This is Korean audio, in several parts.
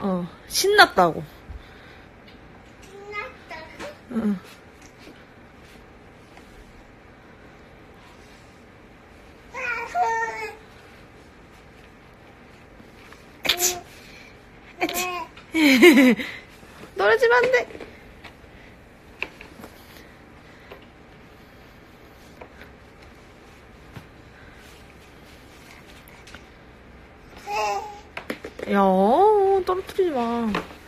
신났다고. 신났다고? 응. 떨어지면 안 돼. 야, 떨어뜨리지 마.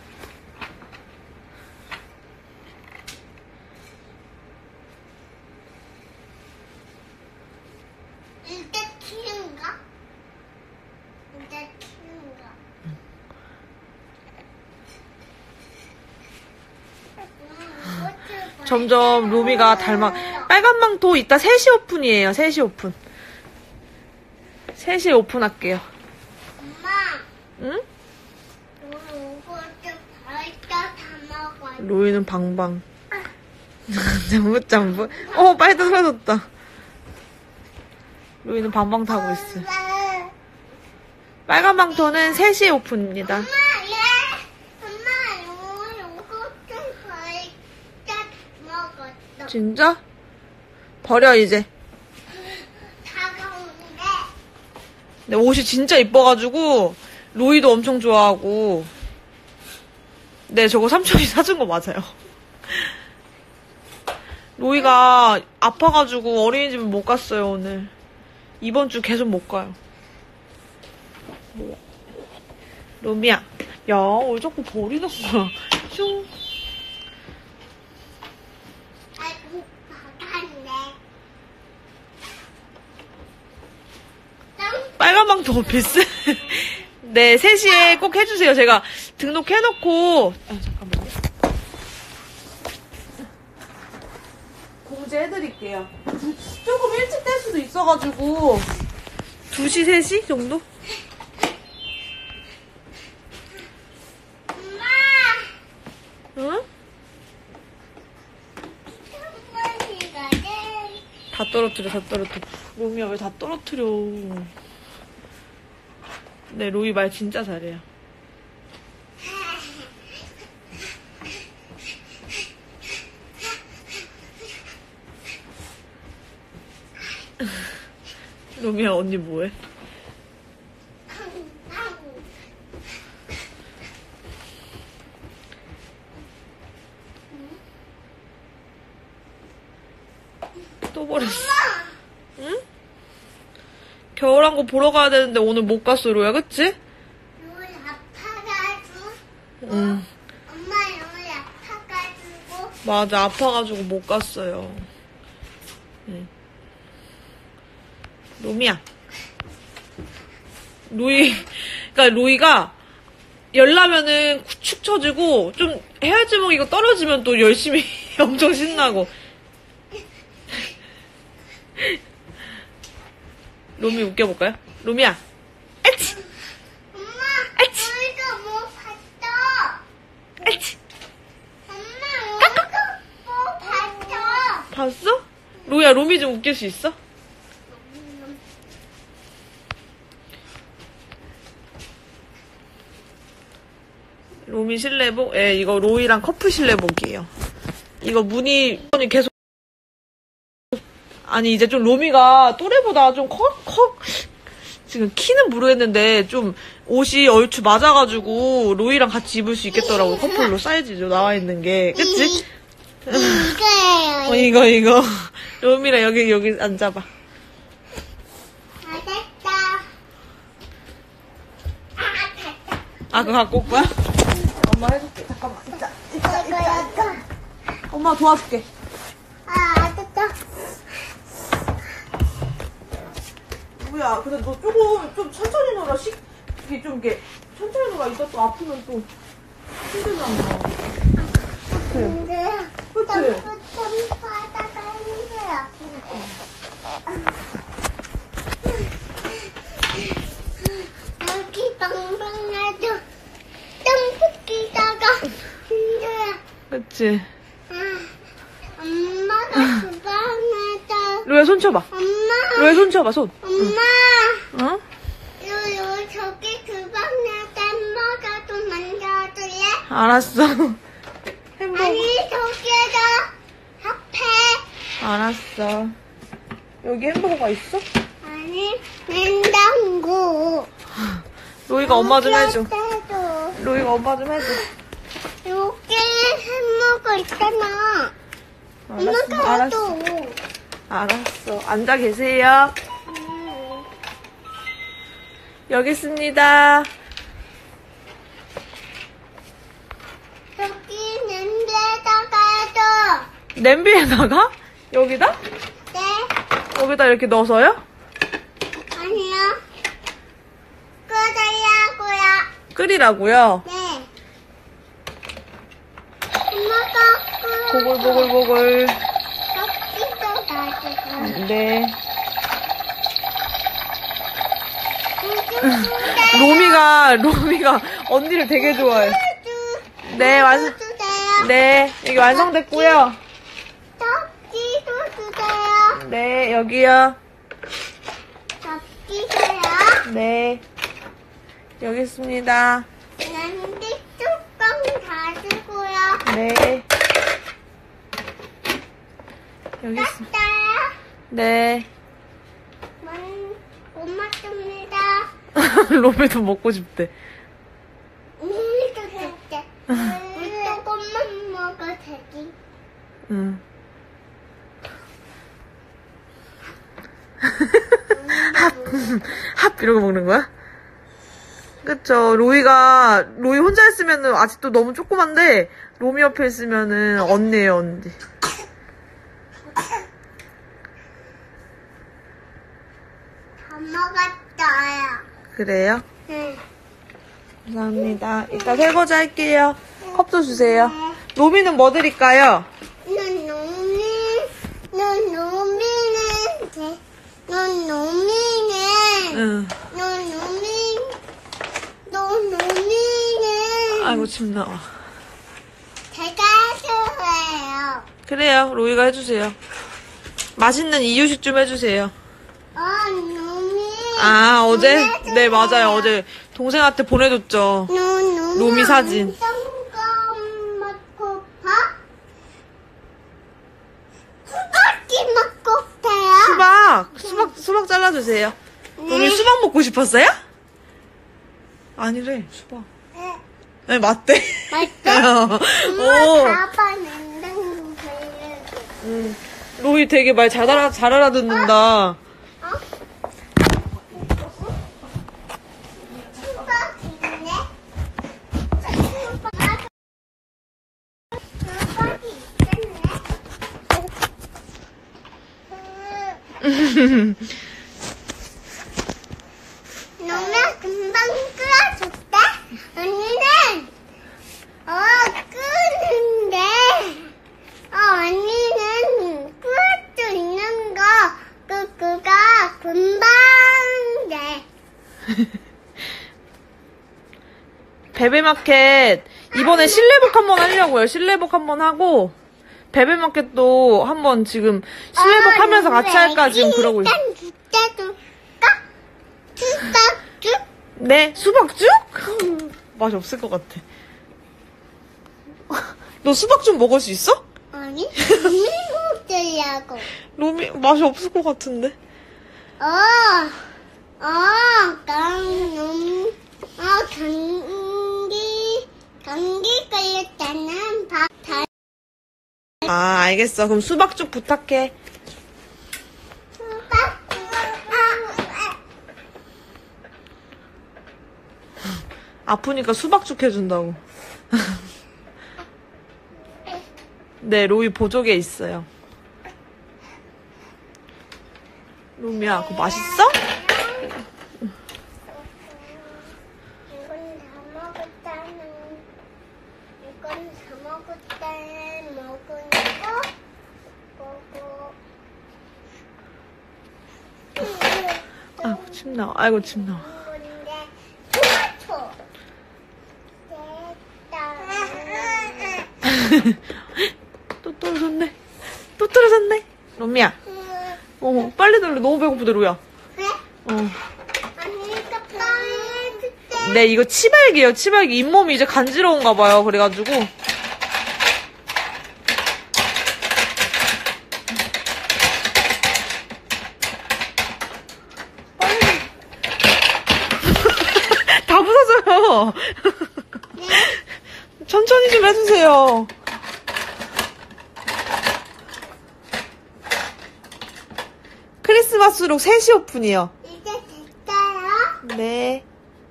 이제 키운가? 이제 키운가? 점점 루미가 빨간 망토 이따 3시 오픈이에요. 3시 오픈. 3시에 오픈할게요. 엄마, 응? 이거 좀 벌써 다 먹어. 로이는 방방. 잠부. 빨리 떨어졌다. 로이는 방방 타고 있어. 빨간 망토는 3시에 오픈입니다. 엄마, 이거 좀 벌써 먹었어. 진짜? 버려 이제. 차가운데. 근데 옷이 진짜 이뻐가지고 로이도 엄청 좋아하고. 네, 저거 삼촌이 사준 거 맞아요. 로이가 아파가지고 어린이집을 못 갔어요 오늘. 이번 주 계속 못 가요. 로미야, 야, 왜 자꾸 버리는 거야? 슝. 아이고, 박았네. 빨간 망토 비스. 네, 3시에 꼭 해주세요. 제가 등록해놓고. 잠깐만요. 공지해드릴게요. 조금 일찍 될 수도 있어가지고 2시, 3시 정도? 엄마, 응? 선물이거든. 다 떨어뜨려. 로미야, 왜 다 떨어뜨려. 네, 로이 말 진짜 잘해요. 로미야, 언니 뭐해? 또 버렸어. 응? 겨울왕국 보러 가야 되는데 오늘 못 갔어, 로야, 그치? 로이 아파가지고. 응. 엄마 로이 아파가지고. 맞아, 아파가지고 못 갔어요. 응. 로미야. 그러니까 로이가 열나면은 축 처지고 좀 헤어지면 이거 떨어지면 또 열심히 엄청 신나고. 로미 웃겨볼까요? 로미야. 에치! 엄마, 아치! 로이가 뭐 봤어? 에치! 엄마, 로이가 뭐 봤어? 봤어? 로이야, 로미 좀 웃길 수 있어? 로미 실내복? 예, 이거 로이랑 커플 실내복이에요. 이거 무늬 계속. 아니, 이제 좀 로미가 또래보다 좀 지금 키는 모르겠는데 좀 옷이 얼추 맞아가지고 로이랑 같이 입을 수 있겠더라고. 커플로 사이즈로 나와 있는 게. 그치? 이거예요. 이거. 로미랑 여기 앉아봐. 아, 됐다. 됐다. 아, 그거 갖고 올 거야? 엄마 해줄게. 잠깐만. 이거. 엄마 도와줄게. 아, 됐다. 뭐야, 근데 너 조금 좀 천천히 놀아. 이게 좀 이렇게 천천히 놀아. 이따 또 아프면 또 힘들잖아. 근데 그치? 좀 바다가 힘들어. 여기 방방나도 땀 붓기다가 힘들어. 그치? 엄마가 주방에다. 로야, 손 쳐봐. 엄마. 로야, 손 쳐봐, 손. 엄마. 어? 저기 주방에다 엄마가 좀 만져. 알았어. 햄버거. 아니, 저기에다 앞에. 알았어. 여기 햄버거가 있어? 아니, 냉장고. 로이가 엄마 좀 해줘. 여기에다도. 로이가 엄마 좀 해줘. 여기 햄버거 있잖아. 알았어. 알았어. 엄마도. 알았어. 앉아 계세요. 여기 있습니다. 여기 냄비에다가도. 냄비에다가? 여기다? 네. 여기다 이렇게 넣어서요? 아니요. 끓으려고요. 끓이라고요? 네. 엄마가 보글보글보글. 껍질도 놔주고. 네. 로미가 언니를 되게 좋아해. 네, 주세요. 네, 여기 완성됐고요. 접시도 주세요. 네, 여기요. 접시세요. 네. 여기 있습니다. 냄비 뚜껑 닫으고요. 네. 여기 있 땄어요. 네. 고맙습니다. 로미도 먹고 싶대. 우리도 줄게. 우리 조금만 먹어 되지. 응. 합 이러고 먹는 거야? 그쵸. 로이 혼자 있으면은 아직도 너무 조그만데 로미 옆에 있으면은 언니예요, 언니. 다 먹었어요. 그래요? 네. 감사합니다. 이따 설거지 할게요. 컵도 주세요. 로미는 뭐 드릴까요? 응. 아이고, 침 나와. 제가 좋아해요. 그래요. 로이가 해주세요. 맛있는 이유식 좀 해주세요. 아, 어제? 네, 맞아요. 어제 동생한테 보내줬죠. 로미 사진. 먹고 봐? 수박이 먹고 돼요? 수박 잘라주세요. 로미 수박 먹고 싶었어요? 아니래, 수박. 네. 네, 맞대. 맛있어? 오. 엄마 봐봐 냉장고 보여줘. 로이 되게 말 잘 알아듣는다. 어? 수박 있네? 수박이 있겠네? 너무 금방 끓여줬대? 언니는 끓는데 언니는 끓을 수 있는 거 그거 금방 돼. 베베마켓 이번에 실내복 한번 하려고요. 실내복 한번 하고 베베마켓도 한번 지금 실내복 하면서 같이 할까 지금 그러고 있어요. 일단 주자 줄까? 수박죽? 네, 수박죽? 맛이 없을 것 같아. 너 수박죽 먹을 수 있어? 아니, 언니 먹으려고. 로미 맛이 없을 것 같은데. 감기 걸렸다는 아, 알겠어. 그럼 수박죽 부탁해. 아프니까 수박죽 해준다고. 네, 로이 보조개 있어요. 로미야, 그거 맛있어? 이건 다 먹었다는 먹은 거 아이고, 침 나와. 아이고, 침 나와. 건데 토마토 또 떨어졌네. 또 떨어졌네. 로미야. 빨리 놀래. 너무 배고프대, 로야. 그래? 어. 언니가 빵 해줄게. 네, 이거 치발기예요, 치발기. 잇몸이 이제 간지러운가 봐요. 그래가지고. 다 부서져요. 천천히 좀 해주세요. 크리스마스룩 3시 오픈이요. 이제 됐어요. 네.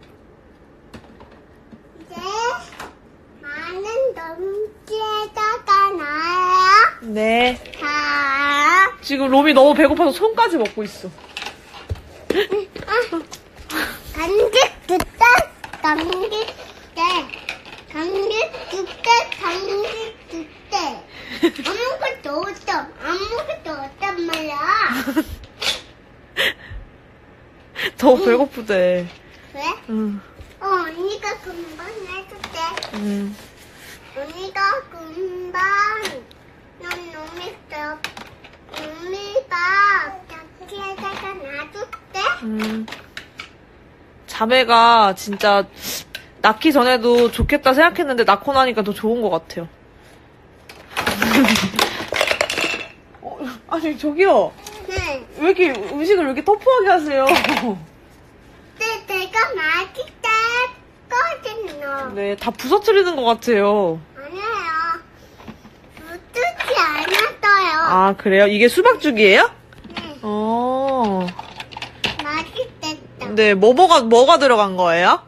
이제 많은 넘치에다가 놔요. 네. 자, 지금 롬이 너무 배고파서 손까지 먹고 있어. 간식 두대, 간식 두대, 간식 두대, 간식 두대. 아무것도 없어. 아무것도 없단 말이야. 더 배고프대. 왜? 응. 언니가 금방 해줄게. 언니가 금방 넌 놈이밥 자취에다가 놔줄게. 자매가 진짜 낳기 전에도 좋겠다 생각했는데 낳고 나니까 더 좋은 것 같아요. 아니 저기요. 네. 왜 이렇게 음식을 왜 이렇게 터프하게 하세요? 내가 맛있다 했거든요. 네, 다 부서뜨리는 것 같아요. 아니에요. 붙지 않았어요. 아, 그래요? 이게 수박죽이에요? 네. 맛있겠다. 네, 뭐가 들어간 거예요?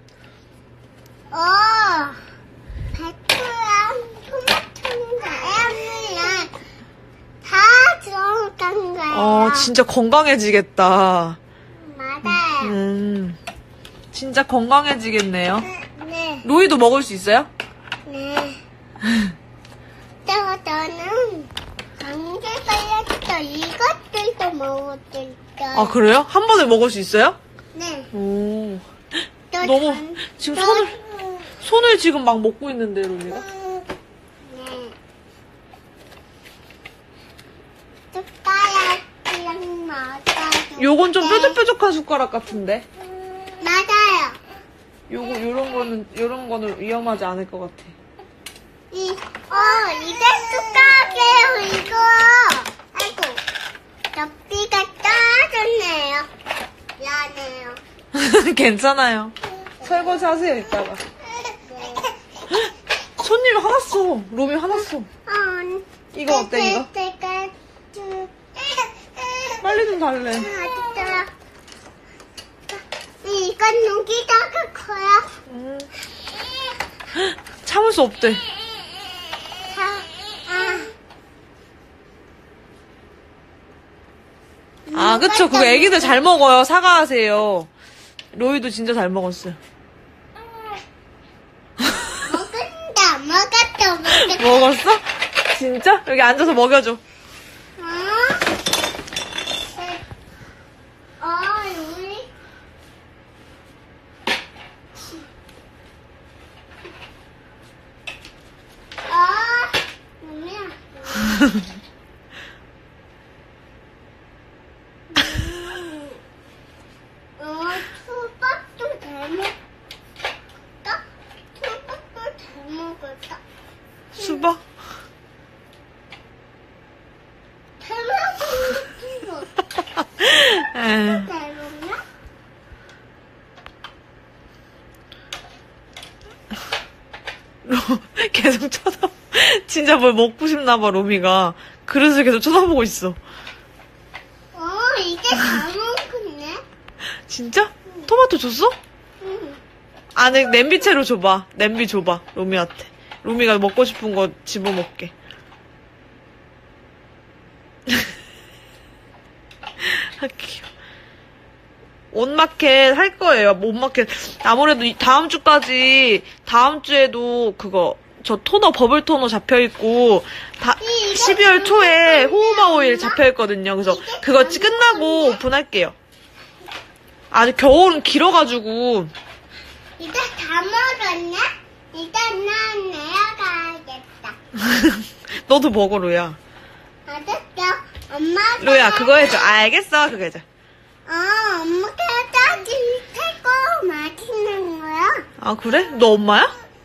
배추랑 토마토랑 햄이랑 다 들어간 거예요. 진짜 건강해지겠다. 맞아요. 진짜 건강해지겠네요. 네. 로이도 먹을 수 있어요? 네. 저는 감기 걸렸어. 이것들도 먹었을까. 아, 그래요? 한 번에 먹을 수 있어요? 네. 오. 또 너무, 지금 손을 지금 막 먹고 있는데, 로이가. 네. 숟가락이랑 맞아요. 요건 좀 뾰족뾰족한 숟가락 같은데? 맞아요. 요런 거는 위험하지 않을 것 같아. 이게 숟가락이에요, 이거. 아이고, 접시가 떨어졌네요. 미안해요. 괜찮아요. 설거지 하세요, 이따가. 손님 화났어. 롬이 화났어. 이거 어때, 이거? 빨리 좀 달래. 이건 여기다가 커요. 참을 수 없대. 아, 그쵸. 그거 애기들 잘 먹어요. 사과하세요. 로이도 진짜 잘 먹었어요. 먹었다. 먹었어? 진짜? 여기 앉아서 먹여줘. 우리. 뭐야? 수박도 잘 먹을까? 수박도 잘 먹을까? 수박? 잘 먹는 에. 잘 먹나? 계속 진짜 뭘 먹고 싶나봐, 로미가. 그릇을 계속 쳐다보고 있어. 이제 잘 먹었네. 진짜? 토마토 줬어? 응. 안에 냄비채로 줘봐. 냄비 줘봐, 로미한테. 로미가 먹고 싶은 거 집어먹게. 아, 귀여워. 옷마켓 할 거예요. 옷마켓. 아무래도 다음 주에도 저 토너, 버블 토너 잡혀있고, 12월 초에 호호바 오일 잡혀있거든요. 그래서 그거 끝나고 오픈할게요. 아직 겨울은 길어가지고. 이제 다 먹었네? 이제 난 내려가야겠다. 너도 먹어, 로야. 알았어. 엄마가. 로야, 그거 해줘. 알겠어, 그거 해줘. 엄마가 따지 최고 맛있는 거 아, 그래? 너 엄마야?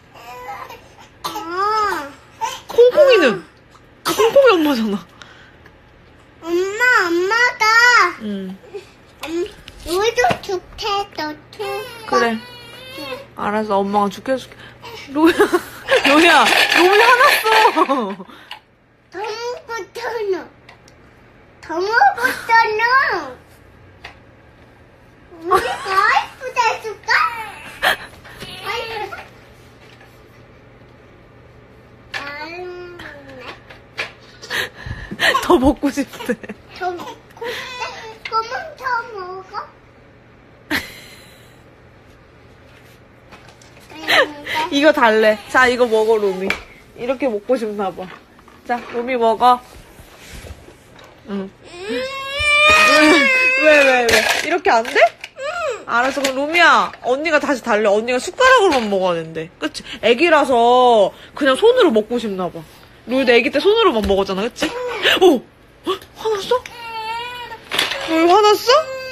어. 콩콩이는? 콩콩이 엄마잖아. 엄마다. 응. 우리도 좋대, 너 그래. 알았어, 엄마가 죽여줄게. 로야, 로미 화났어. 더 먹었잖아. 우리가 아이쁘다 해줄까? 더 먹고 싶대. 더 먹고 싶대? 그러면 더 먹어? 이거 달래. 자, 이거 먹어, 로미. 이렇게 먹고 싶나 봐. 자, 로미 먹어. 응. 왜? 이렇게 안 돼? 알았어. 그럼 로미야, 언니가 다시 달래. 언니가 숟가락으로만 먹어야 된대. 그치? 애기라서 그냥 손으로 먹고 싶나 봐. 로이도 애기 때 손으로만 먹었잖아, 그치? 오! 화났어? 로이 화났어?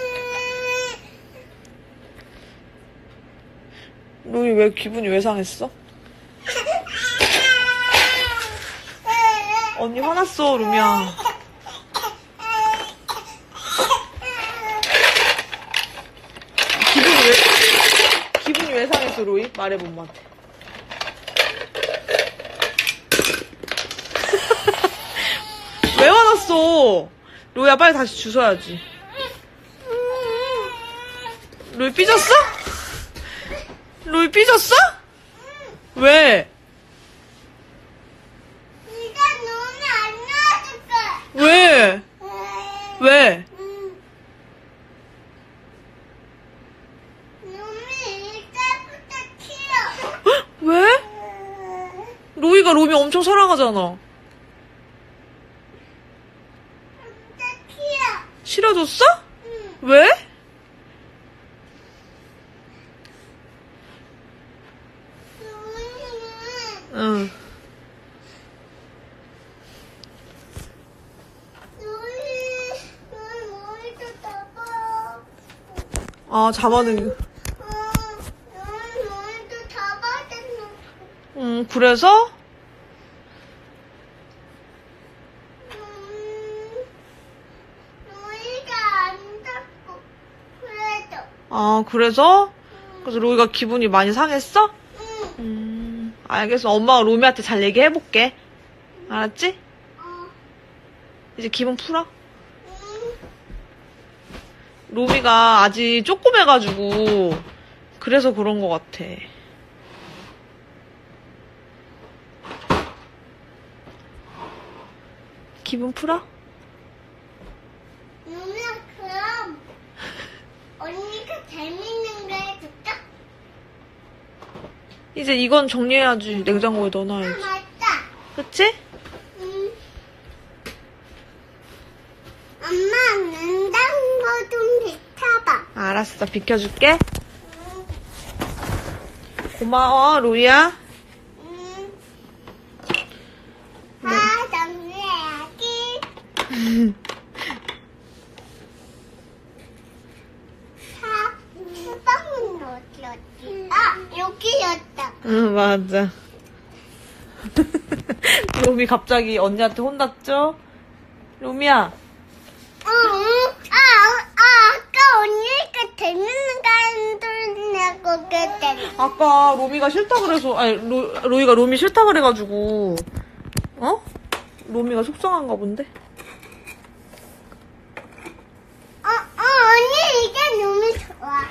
로이 왜 기분이 왜 상했어? 언니 화났어, 로미야. 기분이 왜 상했어, 로이? 말해봐, 엄마한테. 왜 화났어? 로이야, 빨리 다시 주워야지. 로이 삐졌어? 로이 삐졌어? 왜? 이제 너는 안 놔줄까? 왜? 왜? 놈이 이제부터 키워. 왜? 로이가 로미 엄청 사랑하잖아. 이제 키워. 싫어졌어? 응. 왜? 응. 머리도 잡아. 아, 잡아는. 머리도 잡아야 되는. 그래서? 머리가 안 잡고. 그래도. 아, 그래서? 그래서 로이가 기분이 많이 상했어? 응. 알겠어. 엄마가 로미한테 잘 얘기해볼게. 알았지? 이제 기분 풀어. 로미가 아직 쪼꼬매가지고 그래서 그런 것 같아. 기분 풀어? 루미야, 그럼 언니가 재밌는 거 해줄까? 이제 이건 정리해야지. 냉장고에 아, 넣어놔야지. 맞다. 그치? 엄마, 냉장고 좀 비켜봐. 알았어. 비켜줄게. 고마워, 로이야. 정리해야지. 수박은 어디였지? 아, 여기였다. 응, 맞아. 로미 갑자기 언니한테 혼났죠? 로미야. 아까 언니가 재밌는 거 한다고 그랬더니. 아까 로미가 싫다 그래서, 아니, 로이가 로미 싫다 그래가지고, 어? 로미가 속상한가 본데? 언니 이게 너무 좋아.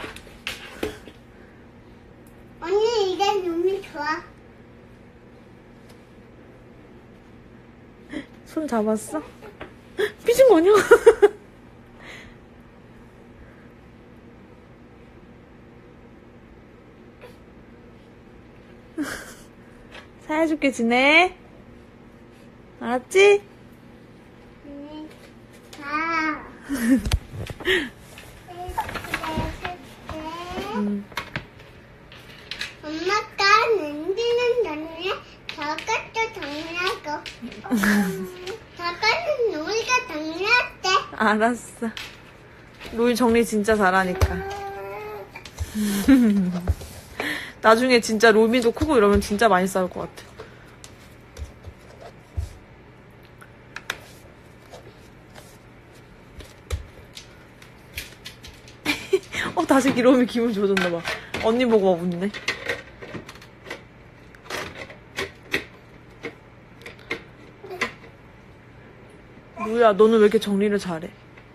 언니 이게 너무 좋아. 손 잡았어? 삐진 거 아니야? 사해줄게 지내. 알았지? 엄마가 눈지는 정리해. 저것도 정리하고. 저거는 우리가 정리할게. 알았어. 로이 정리 진짜 잘하니까. 나중에 진짜 로미도 크고 이러면 진짜 많이 싸울 것 같아. 다시 로미 기분 좋아졌나봐. 언니 보고 막 웃네. 루야, 너는 왜 이렇게 정리를 잘해?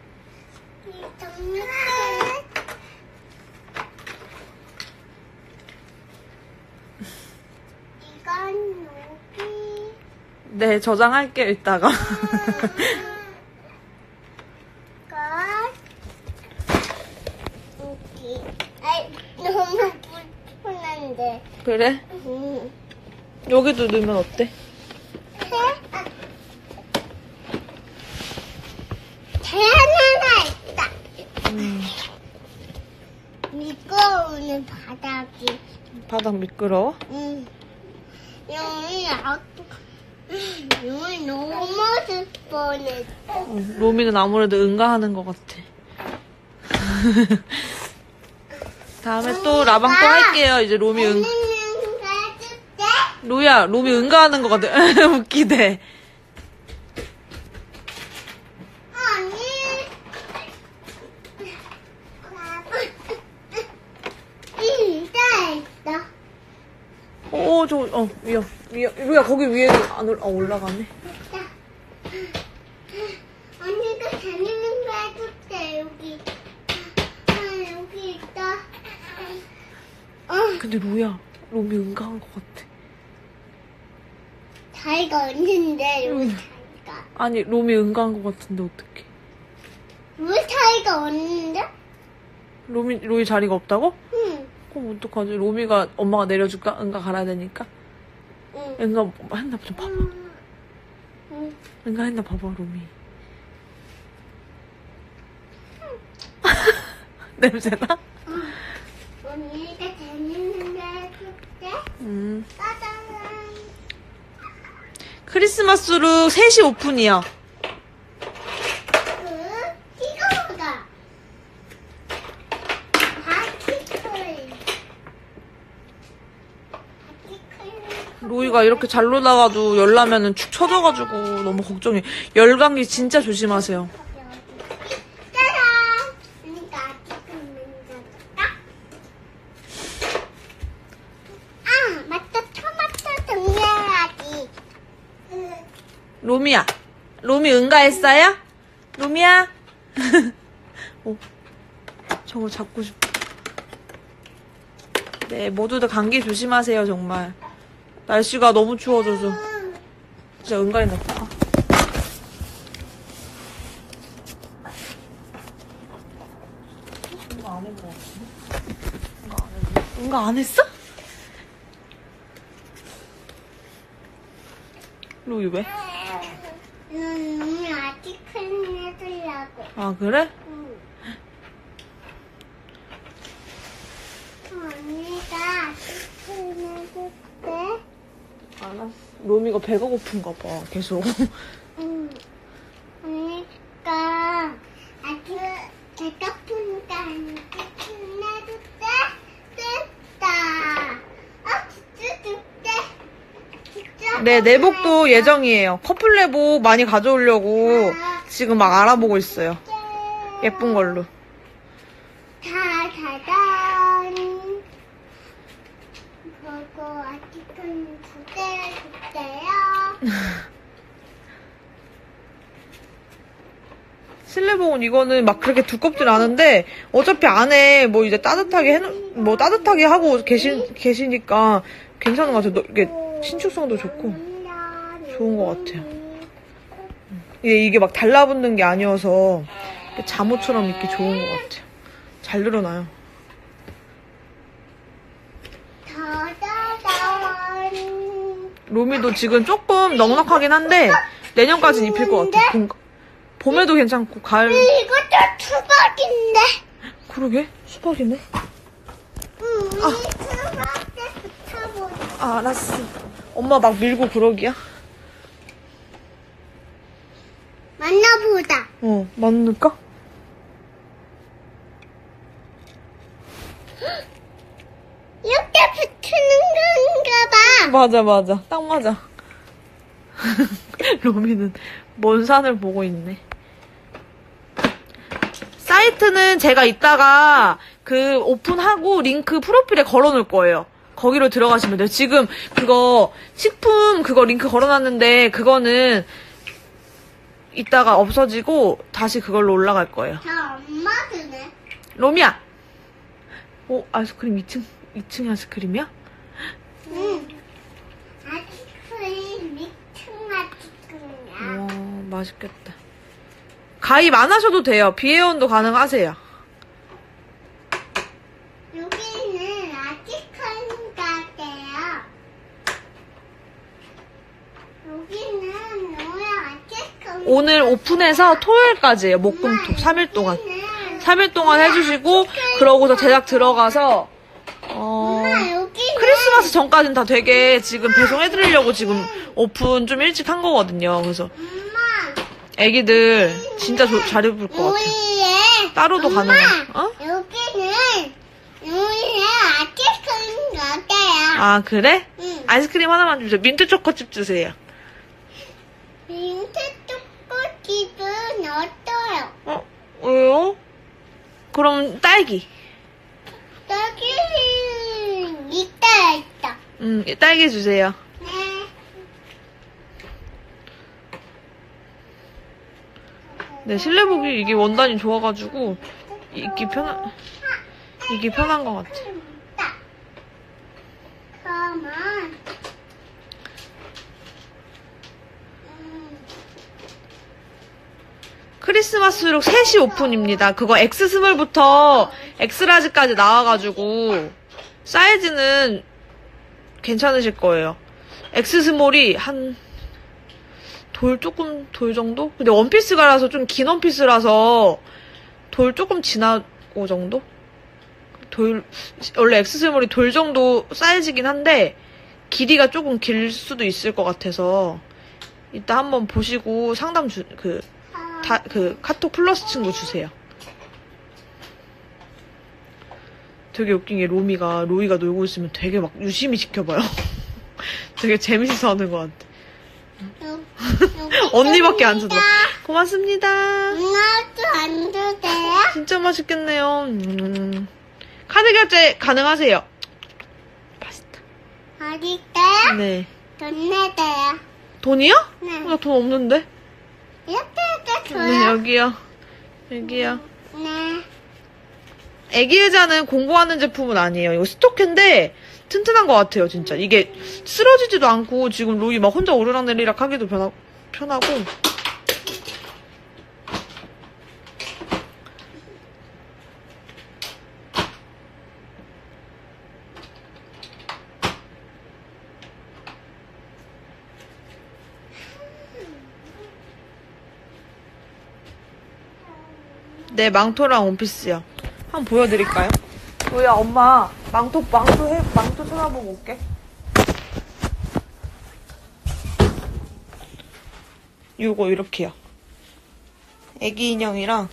이건 여기. 네, 저장할게요, 이따가. 여기. 아이, 너무 불편한데. 그래? 여기도 넣으면 어때? 하나 있다. 미끄러우는 바닥이. 바닥 미끄러워? 여기 넘어질 뻔했어. 로미는 아무래도 응가하는 것 같아. 다음에 또 라방 또 할게요. 이제 로미 로야, 로미 응가하는 것 같아. 웃기대. 루야, 거기 위에 올라가네. 언니가 재밌는 거 해줄게, 여기. 여기 있다. 근데 루야, 로미 응가한 것 같아. 자기가 없는데, 여기 자기가. 아니, 로미 응가한 것 같은데 어떡해. 왜 자기가 없는데? 로이 자리가 없다고? 응. 그럼 어떡하지? 로미가 엄마가 내려줄까? 응가 갈아야 되니까. 응. 응가 했나 좀 봐봐. 응. 응가 했나 봐봐, 로미. 냄새나? 언니가 재밌는 거 해줄게. 짜잔. 크리스마스 룩 3시 오픈이야. 이거보다. 바티클. 로이가 이렇게 잘 놀다가도 열나면은 축 처져가지고 너무 걱정해. 열 감기 진짜 조심하세요. 짜잔. 언니가 아티클 만져줄까? 맞다. 토마토 정리해야지. 로미야, 로미 응가했어요? 로미야? 저거 잡고 싶어. 네, 모두들 감기 조심하세요, 정말. 날씨가 너무 추워져서. 진짜 응가했나 봐. 응가 안 했어. 응가 안 했어? 로이 왜? 언니 아티클 해주려고. 아, 그래? 응. 언니가 아티클 해줄게. 알았어. 로미가 배가 고픈가 봐, 계속. 응. 언니가 배가 푸니까 아티클 해줄게. 됐다. 진짜 줄게. 진짜. 네, 내복도 예정이에요. 커플 내복 많이 가져오려고 지금 막 알아보고 있어요. 예쁜 걸로. 다다단. 그리고 아티클 두 개 줄게요. 실내복은 이거는 막 그렇게 두껍진 않은데 어차피 안에 뭐 이제 따뜻하게 따뜻하게 하고 계시니까 괜찮은 것 같아요. 이게 신축성도 좋고 좋은 것 같아요. 이게 막 달라붙는 게 아니어서 잠옷처럼 입기 좋은 것 같아요. 잘 늘어나요. 로미도 지금 조금 넉넉하긴 한데 내년까지는 입힐 것 같아. 봄에도 괜찮고 가을. 이것도 수박인데. 그러게 수박이네. 수박에 붙여보자. 알았어. 엄마 막 밀고 그러기야. 만나보자. 만들까? 이렇게 맞아. 딱 맞아. 로미는 먼 산을 보고 있네. 사이트는 제가 이따가 그 오픈하고 링크 프로필에 걸어놓을 거예요. 거기로 들어가시면 돼요. 지금 그거 식품 그거 링크 걸어놨는데 그거는 이따가 없어지고 다시 그걸로 올라갈 거예요. 다 엄마 주네. 로미야. 아이스크림 2층 아이스크림이야? 응. 아이스크림 미친 아이스크림이야. 맛있겠다. 가입 안 하셔도 돼요. 비회원도 가능하세요. 여기는 아이스크림 가게요. 여기는 뭐야 아이스크림. 오늘 오픈해서 토요일까지예요. 목금토 3일 동안. 3일 동안 해주시고 그러고서 제작 들어가서 엄마 여기는 크리스마스 전까지는 다 되게 지금 배송해드리려고 지금 오픈 좀 일찍 한 거거든요. 그래서 엄마 애기들 진짜 잘 입을 것 같아요. 여기에 따로도 엄마, 가능해. 어? 여기는 아이스크림 가게야. 아 그래? 응. 아이스크림 하나만 주세요. 민트 초코칩 주세요. 민트 초코칩은 어때요? 왜요? 그럼 딸기. 여기는 있다. 딸기 주세요. 네. 네, 실내복이 이게 원단이 좋아가지고 입기 편한 것 같아. 그러면 크리스마스룩 3시 오픈입니다. 그거 X스몰부터 X라지까지 나와가지고 사이즈는 괜찮으실 거예요. X스몰이 한 돌 정도? 근데 원피스가라서 좀 긴 원피스라서 돌 조금 지나고 정도? 원래 X스몰이 돌 정도 사이즈긴 한데 길이가 조금 길 수도 있을 것 같아서 이따 한번 보시고 상담 카톡 플러스 친구 주세요. 되게 웃긴 게 로이가 놀고 있으면 되게 막 유심히 지켜봐요. 되게 재밌어 하는 것 같아. 언니밖에 안 줘도. 고맙습니다. 엄마도 안 주세요? 진짜 맛있겠네요. 카드 결제 가능하세요. 맛있다. 어디까요? 네. 돈 내세요. 돈이요? 네. 나 돈 없는데. 이렇게 줘요? 네, 여기요. 네. 애기 의자는 공부하는 제품은 아니에요. 이거 스토크인데 튼튼한 것 같아요, 진짜. 이게 쓰러지지도 않고 지금 로이 막 혼자 오르락내리락 하기도 편하고. 네, 망토랑 원피스요. 한번 보여드릴까요? 로이야, 엄마 망토 쳐다보고 올게. 요거 이렇게요. 애기 인형이랑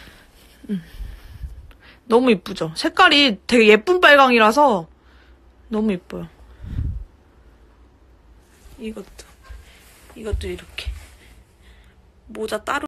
너무 이쁘죠? 색깔이 되게 예쁜 빨강이라서 너무 이뻐요. 이것도 이렇게 모자 따로